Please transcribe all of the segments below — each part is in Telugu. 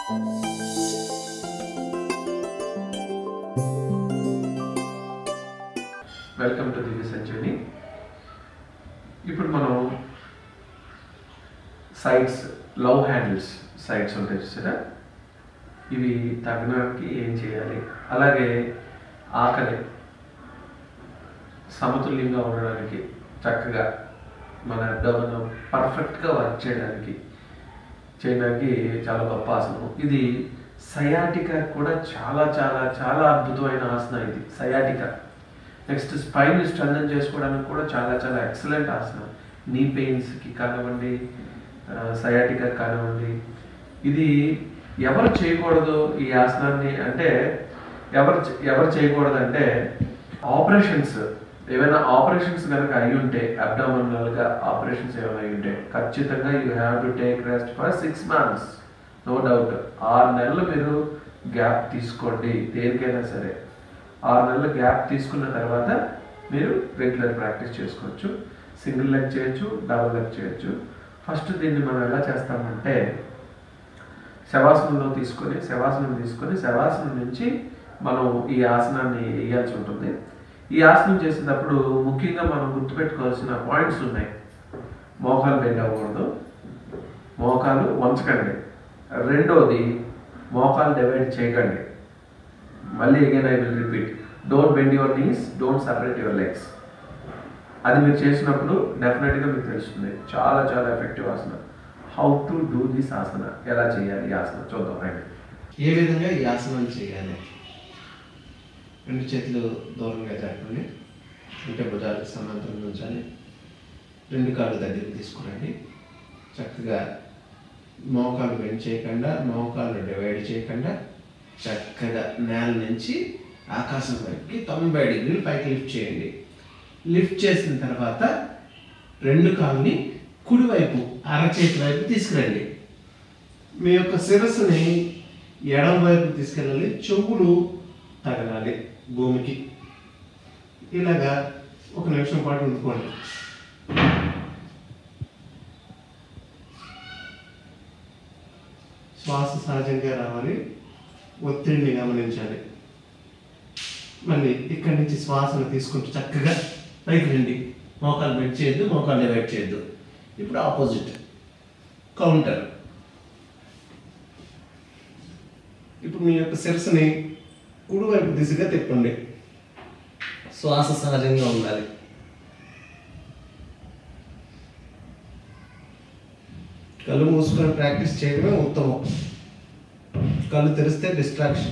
Welcome to Divya Sanjeevini. ఇప్పుడు మనం సైడ్స్ లవ్ హ్యాండిల్స్ సైడ్స్ ఉంటాయి చూసారా, ఇవి తగ్గడానికి ఏం చేయాలి, అలాగే ఆకలి సమతుల్యంగా ఉండడానికి చక్కగా మన అబ్డామిన్ పర్ఫెక్ట్గా వర్క్ చేయడానికి చాలా గొప్ప ఆసనం. ఇది సయాటికా కూడా చాలా చాలా చాలా అద్భుతమైన ఆసనం. ఇది సయాటికా. నెక్స్ట్ స్పైన్ స్ట్రెంథన్ చేసుకోవడానికి కూడా చాలా చాలా ఎక్సలెంట్ ఆసనం. నీ పెయిన్స్కి కానివ్వండి, సయాటికా కానివ్వండి. ఇది ఎవరు చేయకూడదు ఈ ఆసనాన్ని అంటే, ఎవరు చేయకూడదు అంటే ఆపరేషన్స్, ఏమైనా ఆపరేషన్స్ కనుక అయి ఉంటే, అబ్డామినల్గా ఆపరేషన్స్ ఏమైనా అయి ఉంటే ఖచ్చితంగా you have to take rest for 6 months. No doubt. 6 నెలలు మీరు గ్యాప్ తీసుకోండి దేనికైనా సరే. 6 నెలలు గ్యాప్ తీసుకున్న తర్వాత మీరు రెగ్యులర్ ప్రాక్టీస్ చేసుకోవచ్చు. సింగిల్ లెగ్ చేయొచ్చు, డబుల్ లెగ్ చేయొచ్చు. ఫస్ట్ దీన్ని మనం ఎలా చేస్తామంటే, శవాసనం తీసుకొని శవాసనం నుంచి మనం ఈ ఆసనాన్ని వేయాల్సి ఉంటుంది. ఈ ఆసనం చేసేటప్పుడు ముఖ్యంగా మనం గుర్తుపెట్టుకోవాల్సిన పాయింట్స్ ఉన్నాయి. మోకాలు బెండ్ అవ్వకూడదు, మోకాలు వంచకండి. రెండోది, మోకాలు డివైడ్ చేయకండి. మళ్ళీ again I will repeat, don't bend your knees, don't separate your legs. అది మీరు చేసినప్పుడు డెఫినెట్గా మీకు తెలుస్తుంది. చాలా చాలా effective asana. How to do this asana, ఎలా చేయాలి ఈ ఆసన చూద్దాం. రైట్. ఏ విధంగా ఈ ఆసనాలు చేయాలి? 2 చేతులు దూరంగా జరపండి, అంటే భుజాలకు సమాంతరంగా ఉంచాలి. 2 కాళ్ళు దగ్గరికి తీసుకురండి. చక్కగా మోకాలు బెండ్ చేయకుండా, మోకాలు డివైడ్ చేయకుండా చక్కగా నేల నుంచి ఆకాశం వైపుకి 90 degrees పైకి లిఫ్ట్ చేయండి. లిఫ్ట్ చేసిన తర్వాత 2 కాళ్ళని కుడివైపు అరచేతి వైపు తీసుకురండి. మీ యొక్క శిరస్సుని ఎడమ వైపు తీసుకెళ్ళాలి. చెవులు తగలాలి భూమికి. ఇలాగా 1 నిమిషం పాటు ఉంచుకోండి. శ్వాస సహజంగా రావాలి, ఒత్తిడిని గమనించాలి. మళ్ళీ ఇక్కడి నుంచి శ్వాసను తీసుకుంటూ చక్కగా పైకి రండి. మోకాలు బెండ్ చేయొద్దు, మోకాలు డివైడ్ చేయొద్దు. ఇప్పుడు ఆపోజిట్ కౌంటర్. ఇప్పుడు మీ యొక్క శిరస్సుని కుడివైపు దిశగా తిప్పండి. శ్వాస సహజంగా ఉండాలి. కళ్ళు మూసుకొని ప్రాక్టీస్ చేయడమే ఉత్తమం. కళ్ళు తెరిస్తే డిస్ట్రాక్షన్.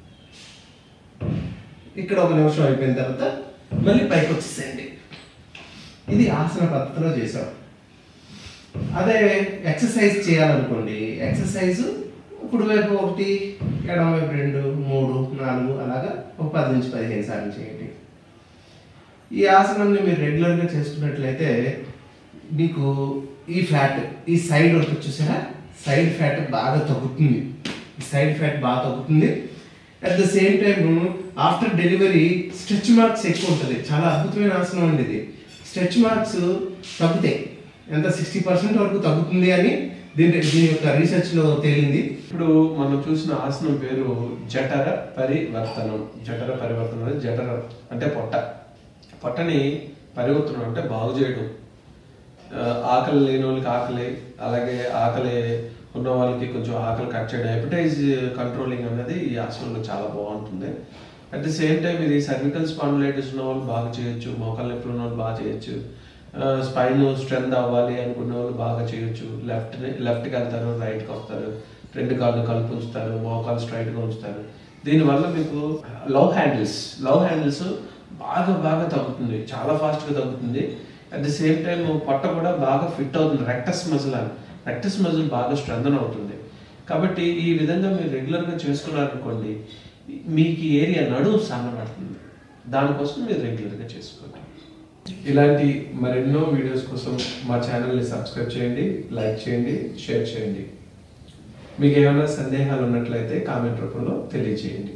ఇక్కడ 1 నిమిషం అయిపోయిన తర్వాత మళ్ళీ పైకి వచ్చేసేయండి. ఇది ఆసన పద్ధతిలో చేసాం. అదే ఎక్సర్సైజ్ చేయాలనుకోండి, ఎక్సర్సైజు కుడివైపు 1, ఎడమవైపు 2, 3, 4 అలాగా ఒక 10 నుంచి 15 సార్లు చేయండి. ఈ ఆసనాన్ని మీరు రెగ్యులర్గా చేసుకున్నట్లయితే మీకు ఈ ఫ్యాట్, ఈ సైడ్ ఒకటి చూసారా, సైడ్ ఫ్యాట్ బాగా తగ్గుతుంది. ఈ సైడ్ ఫ్యాట్ బాగా తగ్గుతుంది. At the same time after delivery stretch marks ఎక్కువ ఉంటుంది. చాలా అద్భుతమైన ఆసనం అండి ఇది. స్ట్రెచ్ మార్క్స్ తగ్గుతాయి. ఎంత 60% వరకు తగ్గుతుంది అని దీని యొక్క రీసెర్చ్లో తేలింది. ఇప్పుడు మనం చూసిన ఆసనం పేరు జఠర పరివర్తనం. జఠర పరివర్తనం అంటే, జఠర అంటే పొట్టని పరివర్తనం అంటే బాగు చేయడం. ఆకలి లేని వాళ్ళకి ఆకలి, అలాగే ఆకలి ఉన్న వాళ్ళకి కొంచెం ఆకలి కట్ చేయడం, హెపటైజ్ కంట్రోలింగ్ అనేది ఈ ఆసనంలో చాలా బాగుంటుంది. అట్ ది సేమ్ టైం ఇది సర్వికల్ స్పాండిలైటిస్ ఉన్న వాళ్ళు బాగా చేయొచ్చు, మోకాలు నొప్పులు ఉన్న వాళ్ళు బాగా చేయొచ్చు, స్పైన్ స్ట్రెంత్ అవ్వాలి అనుకున్న వాళ్ళు బాగా చేయొచ్చు. లెఫ్ట్కి వెళ్తారు, రైట్కి వస్తారు, 2 కాళ్ళు కలుపు ఉంచుతారు, మోకాలు స్ట్రైట్గా ఉంచుతారు. దీనివల్ల మీకు లవ్ హ్యాండిల్స్ బాగా తగ్గుతుంది, చాలా ఫాస్ట్గా తగ్గుతుంది. అట్ ది సేమ్ టైం పొట్ట కూడా బాగా ఫిట్ అవుతుంది. రెక్టస్ మజిల్ బాగా స్ట్రెంథన్ అవుతుంది. కాబట్టి ఈ విధంగా మీరు రెగ్యులర్గా చేసుకున్నారనుకోండి, మీకు ఏరియా నడుము సన్నబడుతుంది. దానికోసం మీరు రెగ్యులర్గా చేసుకోండి. ఇలాంటి మరెన్నో వీడియోస్ కోసం మా ఛానల్ని సబ్స్క్రైబ్ చేయండి, లైక్ చేయండి, షేర్ చేయండి. మీకు ఏమైనా సందేహాలు ఉన్నట్లయితే కామెంట్ రూపంలో తెలియజేయండి.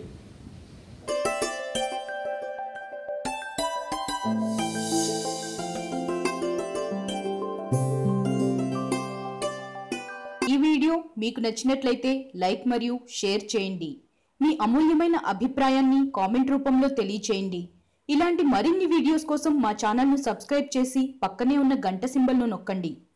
ఈ వీడియో మీకు నచ్చినట్లయితే లైక్ మరియు షేర్ చేయండి. మీ అమూల్యమైన అభిప్రాయాన్ని కామెంట్ రూపంలో తెలియచేయండి. ఇలాంటి మరిన్ని వీడియోస్ కోసం మా ఛానల్ను సబ్స్క్రైబ్ చేసి పక్కనే ఉన్న గంట సింబల్ను నొక్కండి.